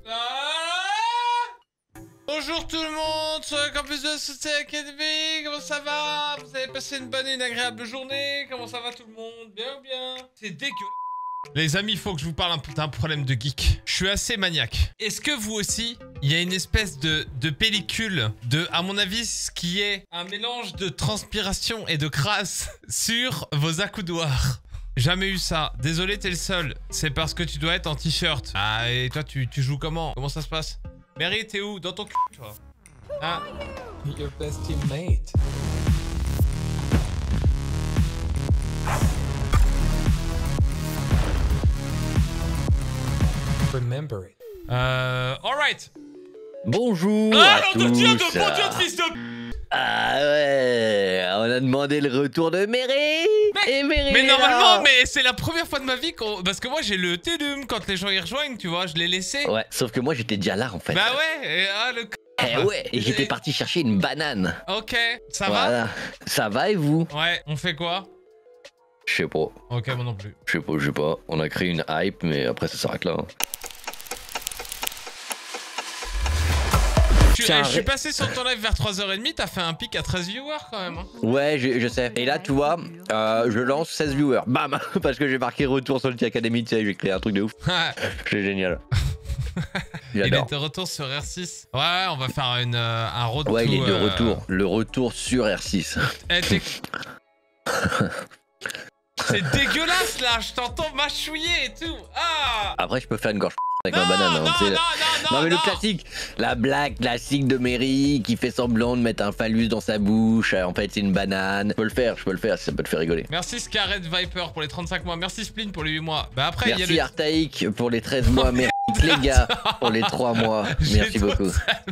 Bonjour tout le monde, sur le campus de la Société Academy, comment ça va? Vous avez passé une bonne et une agréable journée? Comment ça va tout le monde? Bien ou bien? C'est dégueulasse. Les amis, il faut que je vous parle d'un problème de geek. Je suis assez maniaque. Est-ce que vous aussi, il y a une espèce de pellicule de, à mon avis, ce qui est un mélange de transpiration et de crasse sur vos accoudoirs? Jamais eu ça. Désolé, t'es le seul. C'est parce que tu dois être en t-shirt. Ah, et toi, tu joues comment? Comment ça se passe? Mary, t'es où? Dans ton cul, toi. Ah. Your best teammate. Remember it. Alright. Bonjour Ah, à nom de Dieu, tous. de bon Dieu de fils de... Ah ouais, on a demandé le retour de Mary. Et Mary Mais est normalement, là. mais c'est la première fois de ma vie qu'on... Parce que moi, j'ai le Télum quand les gens y rejoignent, tu vois, je l'ai laissé. Ouais, sauf que moi j'étais déjà là en fait. Bah ouais, et, ah, le c... Eh ouais, et j'étais parti chercher une banane. Ok, ça Voilà. Ça va et vous? va? Ouais, on fait quoi? Je sais pas. Ok, moi non plus. Je sais pas. On a créé une hype, mais après ça s'arrête là. Hein. Je suis passé sur ton live vers 3h30, t'as fait un pic à 13 viewers quand même. Hein. Ouais, je sais. Et là, tu vois, je lance 16 viewers. Bam. Parce que j'ai marqué retour sur le Academy, tu sais, j'ai créé un truc de ouf. C'est génial. Il est de retour sur R6. Ouais, on va faire un road to... Ouais, il est de retour. Le retour sur R6. C'est dégueulasse là, je t'entends mâchouiller et tout. Ah. Après, je peux faire une gorge avec ma banane. Hein, non, mais le classique, la blague classique de Mary qui fait semblant de mettre un phallus dans sa bouche. En fait, c'est une banane. Je peux le faire si ça peut te faire rigoler. Merci Scarlet Viper pour les 35 mois. Merci Splin pour les 8 mois. Bah après, merci il y a le... Artaïk pour les 13 mois. Merci les gars pour les 3 mois. Merci beaucoup.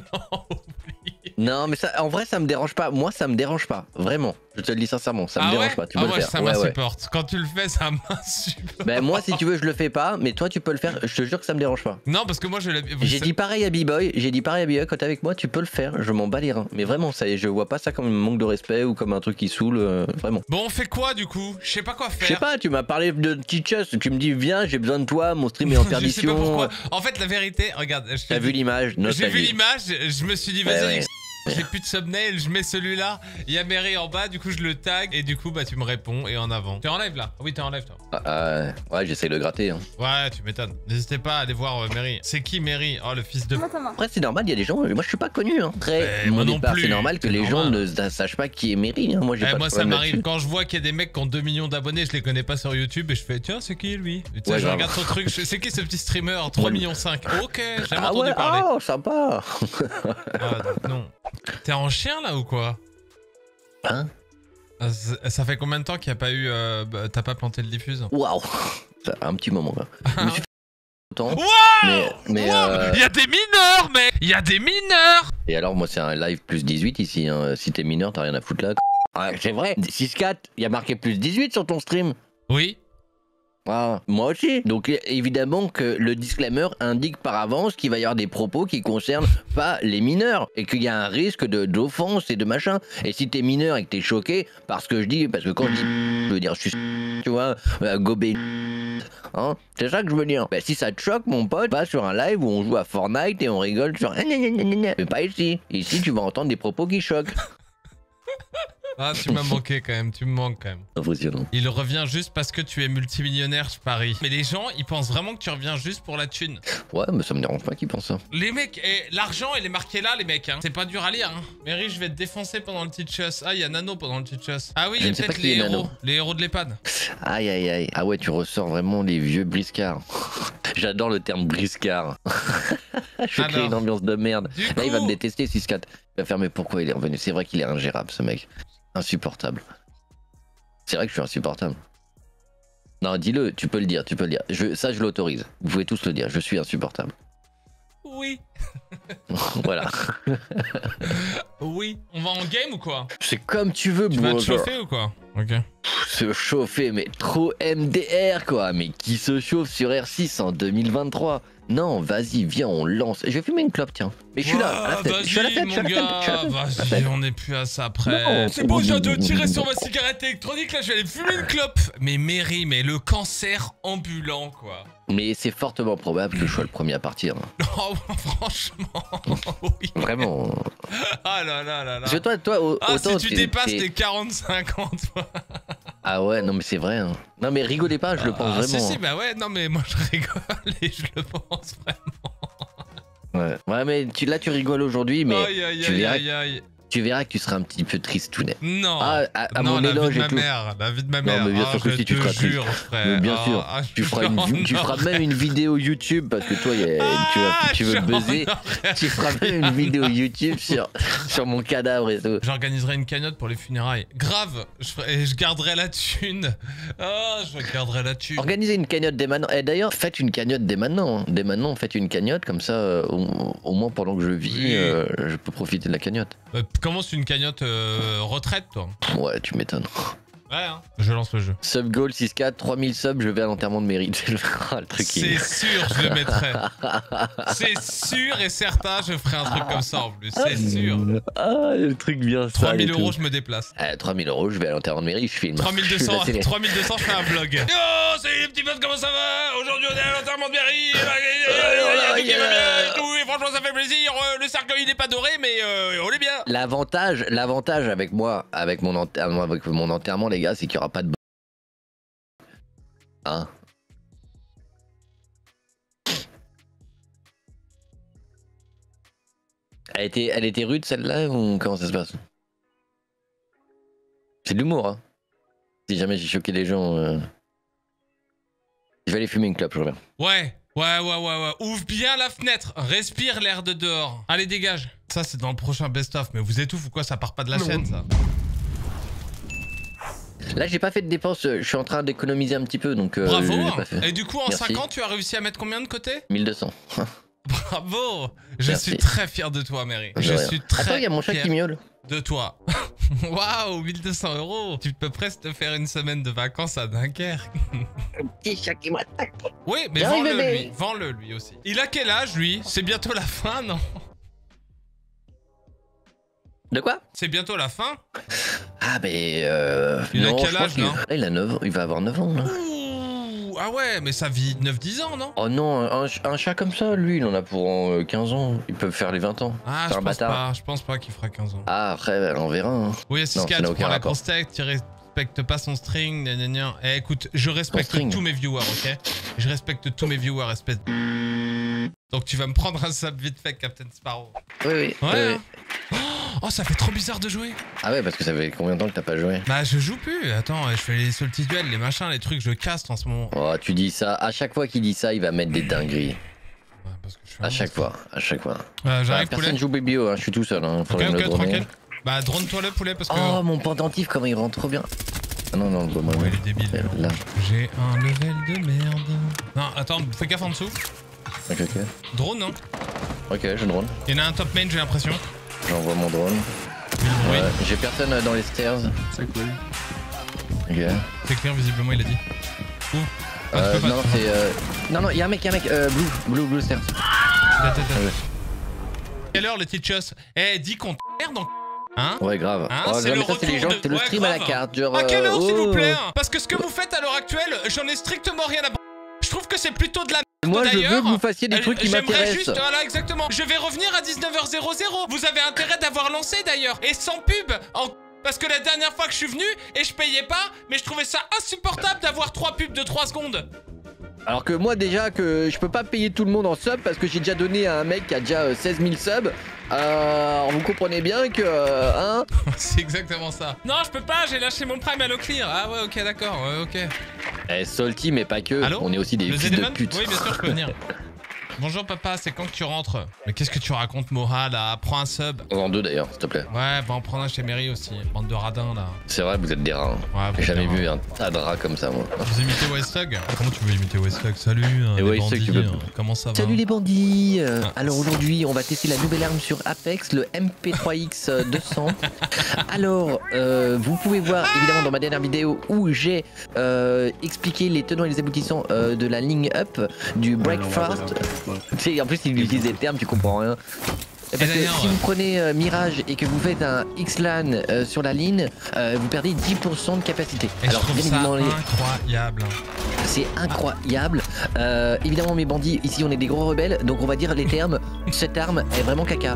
Non, mais ça, en vrai, ça me dérange pas. Moi, ça me dérange pas. Vraiment. Je te le dis sincèrement. Ça me dérange pas. Tu peux le faire. Ça m'insupporte. Quand tu le fais, ça m'insupporte. Ben, moi, si tu veux, je le fais pas. Mais toi, tu peux le faire. Je te jure que ça me dérange pas. Non, parce que moi, j'ai dit pareil à B-Boy. Quand t'es avec moi, tu peux le faire. Je m'en bats les reins. Mais vraiment, ça, je vois pas ça comme un manque de respect ou comme un truc qui saoule. Vraiment. Bon, on fait quoi du coup? Je sais pas quoi faire. Je sais pas, tu m'as parlé de Teachers. Tu me dis, viens, j'ai besoin de toi. Mon stream est en perdition. Je sais pas pourquoi. En fait, la vérité, regarde. T'as vu l'image? J'ai vu l'image. Je me suis dit, vas-y. Ouais. J'ai plus de thumbnail, je mets celui-là. Il y a Mary en bas, du coup je le tag et du coup bah tu me réponds et en avant. T'es en live là? Oui, t'es en live toi. Ouais, j'essaie de gratter. Hein. Ouais, tu m'étonnes. N'hésitez pas à aller voir Mary. C'est qui Mary? Oh, le fils de... Après, c'est normal, il y a des gens. Moi, je suis pas connu. Hein. Moi non plus. C'est normal que les gens ne sachent pas qui est Mary. Hein. Moi, j'ai pas moi ça m'arrive. Quand je vois qu'il y a des mecs qui ont 2 millions d'abonnés, je les connais pas sur YouTube et je fais tiens, c'est qui lui? Tu sais, je regarde son truc. C'est qui ce petit streamer? 3,5 millions. Ok, j'ai jamais entendu parler. Oh, sympa. Donc non. T'es en chien là ou quoi? Hein? Ça fait combien de temps qu'il n'y a pas eu... t'as pas planté le diffuse? Waouh! Un petit moment là. Je me suis fait autant. Mais il y a des mineurs, mec! Il y a des mineurs! Et alors, moi, c'est un live plus 18 ici. Hein. Si t'es mineur, t'as rien à foutre là. Ah, c'est vrai. 6-4, il y a marqué plus 18 sur ton stream. Oui. Ah, moi aussi. Donc évidemment que le disclaimer indique par avance qu'il va y avoir des propos qui concernent pas les mineurs et qu'il y a un risque d'offense et de machin. Et si t'es mineur et que t'es choqué parce que quand je dis je veux dire je suis tu vois gobé hein, c'est ça que je veux dire. Ben, si ça te choque mon pote, va sur un live où on joue à Fortnite et on rigole sur mais pas ici. Ici tu vas entendre des propos qui choquent. Ah, tu m'as manqué quand même, tu me manques quand même. Impressionnant. Il revient juste parce que tu es multimillionnaire, je parie. Mais les gens, ils pensent vraiment que tu reviens juste pour la thune. Ouais, mais ça me dérange pas qu'ils pensent ça. Les mecs, l'argent, il est marqué là, les mecs. Hein. C'est pas dur à lire. Hein. Mary, je vais te défoncer pendant le Teachers. Ah, il y a Nano pendant le Teachers. Ah oui, il y a peut-être les héros. Les héros de l'EHPAD. Aïe, aïe, aïe. Ah ouais, tu ressors vraiment les vieux briscards. J'adore le terme briscard. Je crée une ambiance de merde. Là, il va me détester, 6-4. Il va faire, mais pourquoi il est revenu? C'est vrai qu'il est ingérable, ce mec. Insupportable. C'est vrai que je suis insupportable. Non, dis-le, tu peux le dire, Ça, je l'autorise. Vous pouvez tous le dire, je suis insupportable. Oui. Voilà. Oui. On va en game ou quoi? C'est comme tu veux, Tu vas te brother. chauffer ou quoi? Ok. Se chauffer, mais trop MDR quoi. Mais qui se chauffe sur R6 en 2023? Non, vas-y, viens, on lance. Je vais fumer une clope, tiens. Mais je suis là, à la fête. Je suis à la Vas-y, fête, je suis à mon la fête, je suis à la gars. fête. Vas-y, on est plus à ça après. Non. C'est bon, je viens de tirer sur ma cigarette électronique. Là, je vais aller fumer une clope. Mais Mary, mais le cancer ambulant, quoi. Mais c'est fortement probable que je sois le premier à partir. Oh, franchement. Oui. Vraiment. Ah là là là là. Parce que toi, Ah, autant si tu t'es- dépasses t'es- les 45 ans, toi. Ah ouais, non mais c'est vrai. Hein. Non mais rigolez pas, je le pense Ah, vraiment. Si, bah ouais, non, mais moi je rigole et je le pense vraiment. Ouais, mais là tu rigoles aujourd'hui, mais Aïe, aïe, tu aïe, verras, aïe, aïe. tu verras que tu seras un petit peu tristounet. Non. Ah, à non, mon la vie éloge de et ma tout. mère, la vie de ma Non, mère. mais bien Ah, sûr que je si, tu te seras triste. jure, frère. Mais bien sûr, Ah, tu feras, non, tu feras non. même une vidéo YouTube parce que toi, tu veux j'en buzzer. aurais Tu feras même une vidéo YouTube sur mon cadavre et tout. J'organiserai une cagnotte pour les funérailles. Grave, et je garderai la thune. Ah, je garderai la thune. Organisez une cagnotte dès maintenant. Et d'ailleurs, faites une cagnotte dès maintenant. Hein. Dès maintenant, faites une cagnotte comme ça, au moins pendant que je vis, Oui. je peux profiter de la cagnotte. Commence une cagnotte retraite, toi. Ouais, tu m'étonnes. Ouais, hein. Je lance le jeu. Sub goal 6K, 3000 subs, je vais à l'enterrement de mérite. Le truc C'est sûr, je le mettrai. C'est sûr et certain, je ferai un truc comme ça en plus. C'est sûr. Ah, le truc bien sale. 3000 euros, je me déplace. 3000 euros, je vais à l'enterrement de mairie, je filme. 3200, Je fais la télé. 3200, je fais un vlog. Yo, salut les petits potes, comment ça va? Aujourd'hui, on est à l'enterrement de Mary. Tout qui va bien et tout. Et franchement, ça fait plaisir. Le cercueil, il est pas doré, mais on est bien. L'avantage avec moi, avec mon enterrement, les gars, c'est qu'il y aura pas de. Hein? Elle était rude celle-là ou comment ça se passe? C'est de l'humour, hein. Si jamais j'ai choqué les gens, je vais aller fumer une clope, je reviens. Ouais. Ouvre bien la fenêtre. Respire l'air de dehors. Allez, dégage. Ça, c'est dans le prochain best-of. Mais vous étouffez ou quoi? Ça part pas de la chaîne, ça. Là, j'ai pas fait de dépenses, je suis en train d'économiser un petit peu, donc. Bravo. j'ai pas fait. Et du coup, en Merci. 5 ans, tu as réussi à mettre combien de côté? 1200. Bravo. Je Merci. suis très fier de toi, Mary. Je suis très Attends, il y a mon chat fier qui miaule. de toi. Waouh, 1200 euros. Tu peux presque te faire une semaine de vacances à Dunkerque. Petit chat qui m'attaque. Oui, mais J'arrive, vends-le bébé. lui. Vends-le lui aussi. Il a quel âge, lui? C'est bientôt la fin, non? De quoi? C'est bientôt la fin? Ah, mais. Il a non, quel je pense âge, qu'il- là Là, il a 9 ans, il va avoir 9 ans, là. Ouh, ah ouais, mais ça vit 9-10 ans, non? Oh non, un chat comme ça, lui, il en a pour 15 ans. Ils peuvent faire les 20 ans. Ah, C'est je un pense bâtard. pas. Je pense pas qu'il fera 15 ans. Ah, après, on verra. Hein. Oui, Non, ça 6K, n'a tu aucun prends la rapport. grosse tech, tu respectes pas son string, gna gna gna. Eh, écoute, je respecte string. tous mes viewers, ok? Je respecte tous mes viewers, espèce de... Donc tu vas me prendre un sub vite fait, Captain Sparrow. Oui, oui. Ouais, oui, oui. hein. Oh, ça fait trop bizarre de jouer. Ah ouais, parce que ça fait combien de temps que t'as pas joué? Bah, je joue plus. Attends, je fais les multi duels, les machins, les trucs, je caste en ce moment. Oh, tu dis ça. À chaque fois qu'il dit ça, il va mettre des dingueries. Ouais, parce que je suis un À chaque monstre. fois, à chaque fois. J'arrive, poulet. Personne joue BBO, hein. Je suis tout seul. Hein. Ok, Faudrait me le ok, droner. tranquille. Bah, drone-toi le poulet parce que... Oh, mon pendentif, comment il rentre trop bien. Ah non, non, bon, Ouais, il est débile. Là. J'ai un level de merde. Non, attends, fais gaffe en dessous. Ok, ok. Drone, non? Ok, je drone. Il y en a un top main, j'ai l'impression. J'envoie mon drone. Oui, Ouais, j'ai personne dans les stairs. C'est cool. Ok. c'est clair, visiblement, il a dit. Où? Ah, tu peux pas. Non, c'est. Non, non, y'a un mec, blue stairs. Attends. ouais. Quelle heure, le teachers? Eh, dis qu'on merde en... Hein? Ouais, grave. Hein, Oh, c'est non, le mais ça, c'est les gens, retour de- c'est le ouais, stream à la grave. carte. Genre. À quelle heure, s'il vous oh. plaît? Parce que ce que vous faites à l'heure actuelle, j'en ai strictement rien à... Je trouve que c'est plutôt de la merde, Moi, je veux d'ailleurs. que vous fassiez des trucs qui J'aimerais m'intéressent. juste, voilà, exactement. Je vais revenir à 19h00. Vous avez intérêt d'avoir lancé, d'ailleurs. Et sans pub. Parce que la dernière fois que je suis venu, et je payais pas, mais je trouvais ça insupportable d'avoir 3 pubs de 3 secondes. Alors que moi, déjà, que je peux pas payer tout le monde en sub parce que j'ai déjà donné à un mec qui a déjà 16 000 subs. Vous comprenez bien que. Hein. C'est exactement ça. Non, je peux pas, j'ai lâché mon prime à low clear. Ah ouais, ok, d'accord, ouais, ok. Eh, Salty, mais pas que. Allô? On est aussi des Le fils de Zedemon? pute. Oui, bien sûr, je peux venir. Bonjour papa, c'est quand que tu rentres? Mais qu'est-ce que tu racontes, Moha, là? Prends un sub. En deux d'ailleurs, s'il te plaît. Ouais, va en prendre un chez Mary aussi. Bande de radins, là. C'est vrai, vous êtes des rats. Ouais, J'ai jamais putain. vu un tas de rats comme ça, moi. Vous imitez Westhug? Comment tu veux imiter Westhug? Salut, Et les Westhug, bandits, tu peux- comment ça va? Salut les bandits. Ah. Alors aujourd'hui, on va tester la nouvelle arme sur Apex, le MP3X 200. Alors, vous pouvez voir évidemment dans ma dernière vidéo où j'ai expliqué les tenants et les aboutissants de la ligne up du breakfast. Tu sais, en plus, il utilise des termes, tu comprends rien. Parce que d'ailleurs, si vous prenez Mirage et que vous faites un X-LAN sur la ligne, vous perdez 10% de capacité. Et je trouve ça évidemment, incroyable. c'est incroyable. Évidemment, mes bandits, ici on est des gros rebelles, donc on va dire les termes. Cette arme est vraiment caca.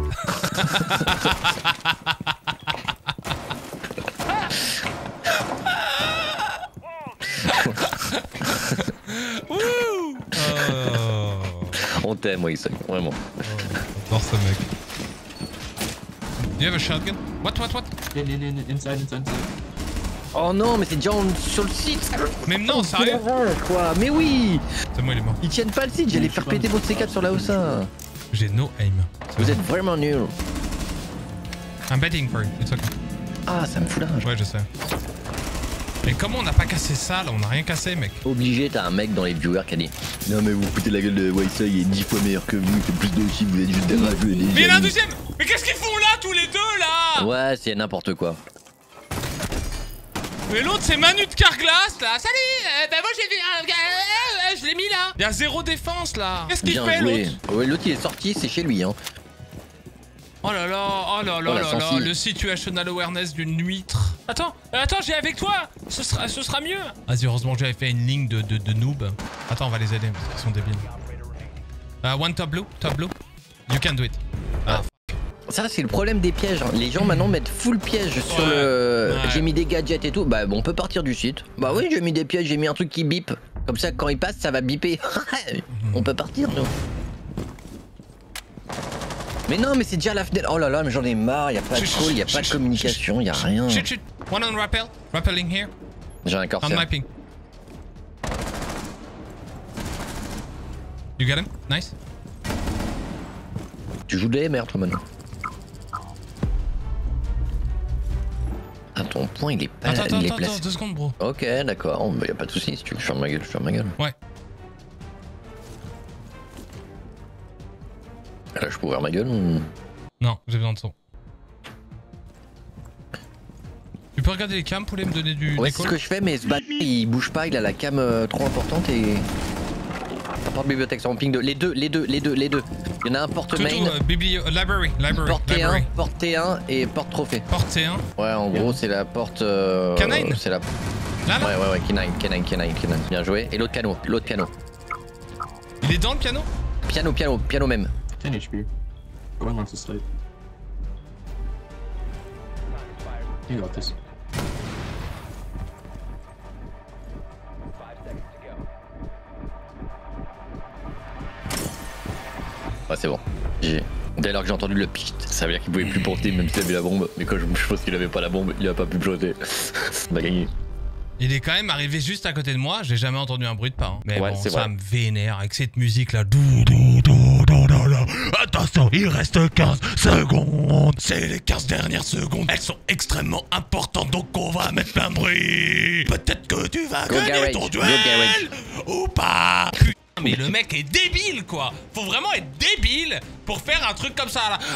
Ouh oh. On t'aime, oui, ça, vraiment. J'adore ce mec. You have a shotgun? What? Inside. Oh non, mais c'est déjà sur le site. Mais non, sérieux? Quoi? Mais oui. C'est moi, il est mort. Ils tiennent pas le site, j'allais faire péter votre C4 sur la OSA. J'ai no aim. Vous êtes vraiment nuls. I'm betting for you. It's okay. Ah, ça me fout là. Ouais, je sais. Mais comment on n'a pas cassé ça là? On n'a rien cassé, mec. Obligé, t'as un mec dans les viewers qui a dit non, mais vous foutez la gueule de Waisai, il est 10 fois meilleur que vous, il fait plus de chiffres, vous êtes juste des rageux et des Mais il y en a un jaloux. deuxième! Mais qu'est-ce qu'ils font là, tous les deux là? Ouais, c'est n'importe quoi. Mais l'autre c'est Manu de Carglass là. Salut! Bah moi j'ai vu un. Je l'ai mis là. Il y a zéro défense là. Qu'est-ce qu'il Bien fait joué. l'autre? Ouais, l'autre il est sorti, c'est chez lui, hein. Oh là là, oh là Oh, là la là là, sensi. le situational awareness d'une huître. Attends, j'ai avec toi. Ce sera mieux. Vas-y, heureusement j'avais fait une ligne de noob. Attends, on va les aider parce qu'ils sont débiles. One top blue. You can do it. Ah. Ça, c'est le problème des pièges. Hein. Les gens maintenant mettent full piège sur Ouais, le. ouais. J'ai mis des gadgets et tout. Bah, bon, on peut partir du site. Bah oui, j'ai mis des pièges, j'ai mis un truc qui bip. Comme ça, quand il passe, ça va biper. On peut partir, nous. Mais non, mais c'est déjà la fenêtre. Oh là là, mais j'en ai marre. Y a pas de Chut, call, y a chut, pas de chut, communication, y a rien. Chut. One on rappel. Rappelling here. J'ai un On corsaire. my ping. You got him? Nice. Tu joues des MR, toi, maintenant. Ah, ton point, il est pas. Attends, il est placé. 2 secondes, bro. Ok, d'accord. Bah, y a pas de soucis. Si tu veux que je ferme ma gueule, je ferme ma gueule. Ouais. Là, je peux ouvrir ma gueule ou... Non, j'ai besoin de son. Tu peux regarder les cams pour les me donner du Ouais, c'est ce que je fais, mais ce bâtard il bouge pas, il a la cam trop importante et. Porte bibliothèque, c'est en ping 2. Les deux. Il y en a un porte main, Library. porte T1, porte T1 et porte trophée. Porte T1. Ouais, en gros, c'est la porte. Canine. C'est la. Là, là. Ouais, Canine. Bien joué. Et l'autre piano. Il est dans le piano? Piano même. 10 HP. Going on to slate. You got this. Ouais, c'est bon. Dès lors que j'ai entendu le pit, ça veut dire qu'il pouvait plus porter même s'il avait la bombe. Mais quand je pense qu'il avait pas la bombe, il a pas pu ploter. On a gagné. Il est quand même arrivé juste à côté de moi, j'ai jamais entendu un bruit de pas. Hein. Mais Ouais, bon, c'est ça vrai. me vénère avec cette musique là. Attention, il reste 15 secondes. C'est les 15 dernières secondes. Elles sont extrêmement importantes, donc on va mettre plein de bruit. Peut-être que tu vas Go gagner garage, ton go duel garage. ou pas. Putain, mais le mec est débile quoi. Faut vraiment être débile pour faire un truc comme ça là.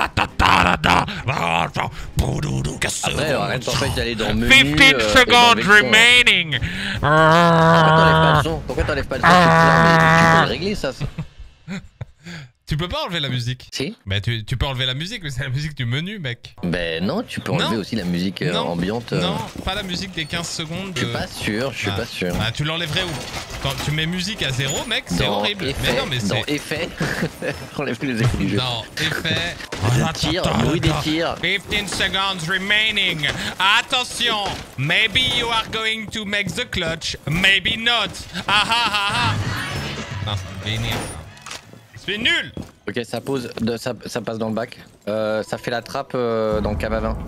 Après, rien ne t'empêche d'aller dans le menu. 15 et d'enlever seconds le son. remaining. Pourquoi t'enlèves pas le son? Non, mais tu peux le régler ça. Tu peux pas enlever la musique. Si? Bah tu peux enlever la musique, mais c'est la musique du menu, mec. Ben non, tu peux enlever Non. aussi la musique Non. ambiante. Non, pas la musique des 15 secondes. Je suis pas sûr, je suis Ah. pas sûr. Ah, tu l'enlèverais où? Quand tu mets musique à 0, mec, c'est Dans horrible. effet, Mais non, mais dans c'est. effet, enlève tous les effets du jeu. Non, effet. Des tirs, bruit des tirs. 15 seconds remaining. Attention, maybe you are going to make the clutch, maybe not. Ah ah ah ah. Non, c'est vénère. C'est nul. Ok, ça passe dans le bac. Ça fait la trappe dans le cave à vin.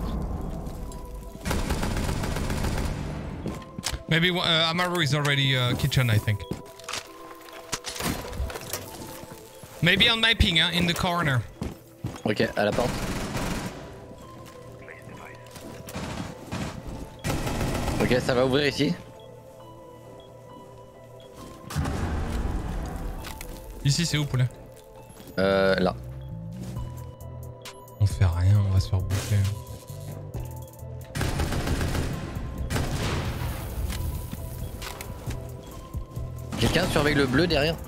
Maybe Amaru is already kitchen, I think. Maybe on my ping, hein, in the corner. Ok, à la porte. Ok, ça va ouvrir ici. Ici, c'est où, poulet? Là. On fait rien, on va se faire bouffer. Quelqu'un surveille le bleu derrière?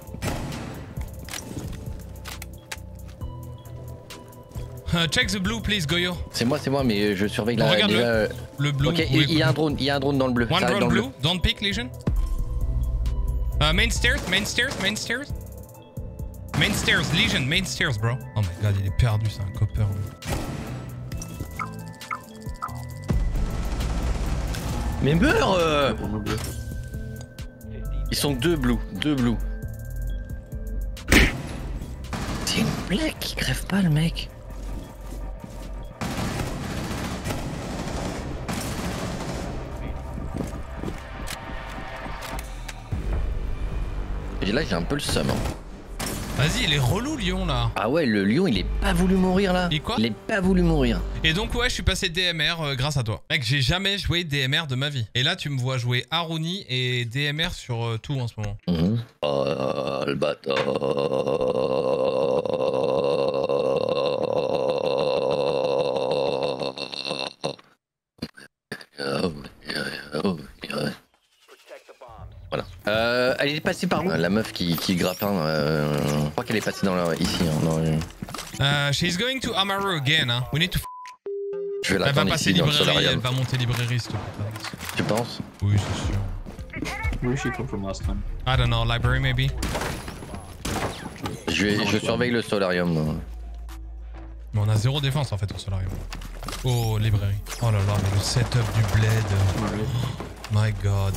Check the blue, please, Goyo. C'est moi, mais je surveille la. Regarde déjà, le blue. Ok, il y a un drone, dans le bleu. One Ça arrive drone dans le blue, don't pick, Legion. Main stairs, main stairs, main stairs. Main stairs, Legion, main stairs, bro. Oh my god, il est perdu, c'est un copper. Mais meurs One more blue. Ils sont deux blue. C'est une blague qui crève pas le mec. Et là j'ai un peu le seum. Hein. Vas-y, il est relou, Lyon, là. Ah ouais, le lion il est pas voulu mourir là. Il quoi? Il est pas voulu mourir. Et donc ouais, je suis passé DMR grâce à toi. Mec, j'ai jamais joué DMR de ma vie. Et là, tu me vois jouer Aruni et DMR sur tout en ce moment. Oh le bâtard. Voilà. Elle est passée par où? La meuf qui grappin. Je crois qu'elle est passée dans la... ici. Hein, dans... She's going to Amaru again, hein. We need to... Je vais Elle va l'attendre passer ici dans le librairie, elle solarium. va monter librairie, s'il te plaît. Tu penses? Oui, c'est sûr. Where did she come from last time? I don't know, library maybe. Je surveille le solarium. Mais on a zéro défense en fait au solarium. Oh, librairie. Oh là là, mais le setup du bled. Alright. My god.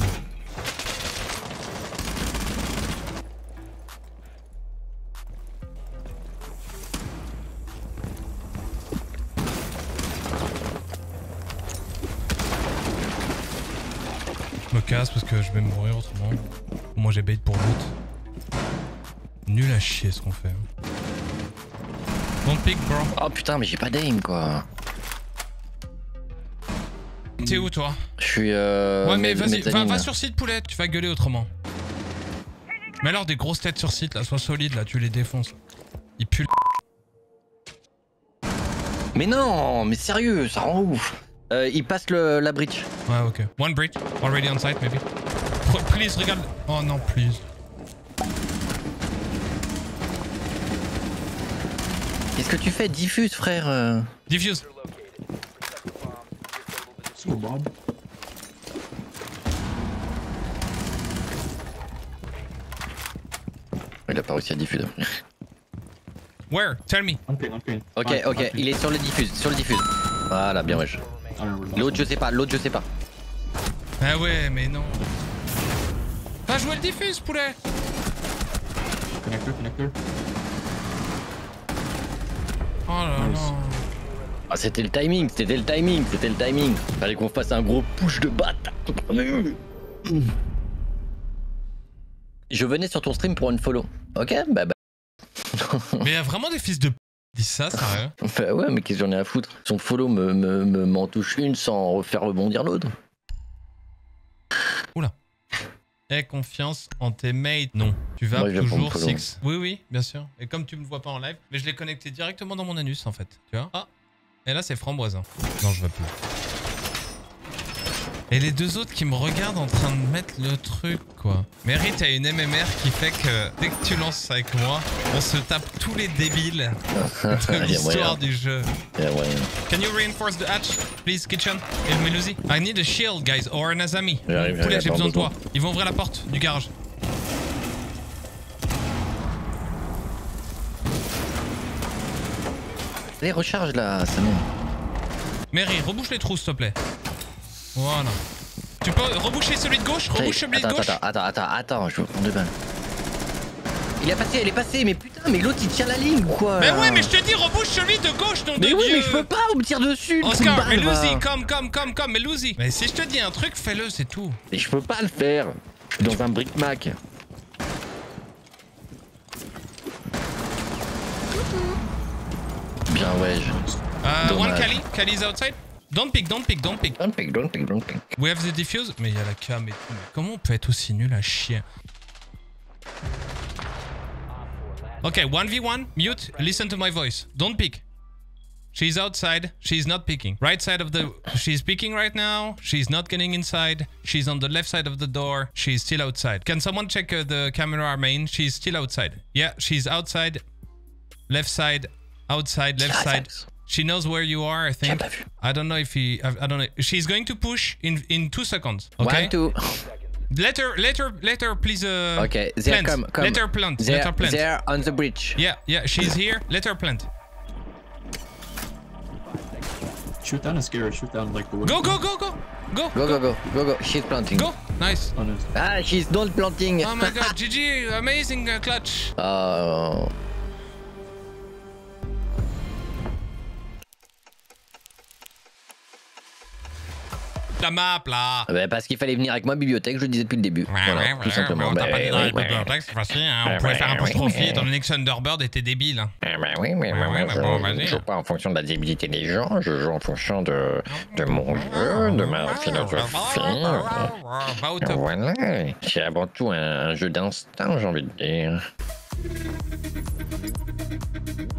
Je me casse parce que je vais mourir autrement. Moi j'ai bait pour l'autre. Nul à chier ce qu'on fait. Don't pick, bro. Oh putain, mais j'ai pas d'aim quoi. T'es où toi? Je suis ouais mais vas-y, mezzanine, va là. sur site poulet, tu vas gueuler autrement. Mais alors des grosses têtes sur site là, sois solide là, tu les défonces. Ils puent. Mais non, mais sérieux, ça rend ouf. Il passe la bridge. Ouais ok. One bridge, already on site maybe. Please regarde. Oh non please. Qu'est-ce que tu fais? Diffuse frère. Diffuse. So Bob. Il a pas réussi à diffuser. Where? Tell me. On ping, on ping. Ok, Ouais, ok, on ping. il est sur le diffuse, Voilà, bien wesh. I don't remember L'autre last je sais pas, Ah ouais mais non. Va jouer le diffuse poulet. one. Connector. Oh là Nice. là. Ah c'était le timing. Fallait qu'on fasse un gros push de batte. Je venais sur ton stream pour une follow. Ok, bah. Mais y a vraiment des fils de p... Dis ça, sérieux? Bah ouais, mais qu'est-ce que j'en ai à foutre? Son follow m'en touche une sans faire rebondir l'autre. Oula. Aie confiance en tes mates. Non. Tu vas Moi, je vais toujours prendre follow. 6. Oui, oui, bien sûr. Et comme tu me vois pas en live, mais je l'ai connecté directement dans mon anus en fait. Tu vois? Ah. Et là, c'est framboisin. Non, je veux plus. Et les deux autres qui me regardent en train de mettre le truc, quoi. Mary, t'as une MMR qui fait que dès que tu lances avec moi, on se tape tous les débiles de l'histoire du jeu. Can you reinforce the hatch, please, kitchen? Et le Melusi. I need a shield, guys, or an Azami. J'arrive, Poulet, j'ai pas besoin de toi. Ils vont ouvrir la porte du garage. Allez, recharge là, ça m'aide. Mary, rebouche les trous, s'il te plaît. Voilà. Tu peux reboucher celui de gauche? Rebouche celui de gauche? Attends, je veux prendre 2 balles. Il est passé, mais putain, mais l'autre il tient la ligne ou quoi? Mais ouais, mais je te dis, rebouche celui de gauche, nom de Mais oui, Dieu. mais je peux pas, on me tire dessus. Oscar, mais Melusi, come, Melusi. Mais si je te dis un truc, fais-le, c'est tout. Mais je peux pas le faire. Je suis dans un bric Mac. Bien, ouais. One Dommage. Kali. Kali's outside. Don't pick, don't pick, don't pick. Don't pick, don't pick, don't pick. We have the defuse. Mais il y a la cam et tout. Mais comment on peut être aussi nul à chier? Okay, 1v1. Mute. Listen to my voice. Don't pick. She's outside. She's not picking. Right side of the... She's picking right now. She's not getting inside. She's on the left side of the door. She's still outside. Can someone check the camera main? She's still outside. Yeah, she's outside. Left side. Outside. Left side. She knows where you are, I think. I don't know if he... I don't know. She's going to push in 2 seconds. Okay? 1, 2. Let her, please. Okay, there, plant. come. Let her plant. Let her plant. They're on the bridge. Yeah, she's here. Let her plant. Shoot down and scare her. Shoot down like the window. Go. Go. She's planting. Go. Nice. On his... Ah, she's not planting. Oh my god, GG, amazing clutch. Oh. La map là. Bah, parce qu'il fallait venir avec moi bibliothèque, je le disais depuis le début. Voilà, tout simplement. On t'a pas dit dans la ouais. bibliothèque, c'est facile, hein. On pouvait faire un peu de profit étant donné que Thunderbird était débile. Hein. Oui, mais moi, bon, je vas-y. joue pas en fonction de la débilité des gens, je joue en fonction de mon jeu, de ma philosophie. Va au top. Voilà, c'est avant tout un jeu d'instinct, j'ai envie de dire.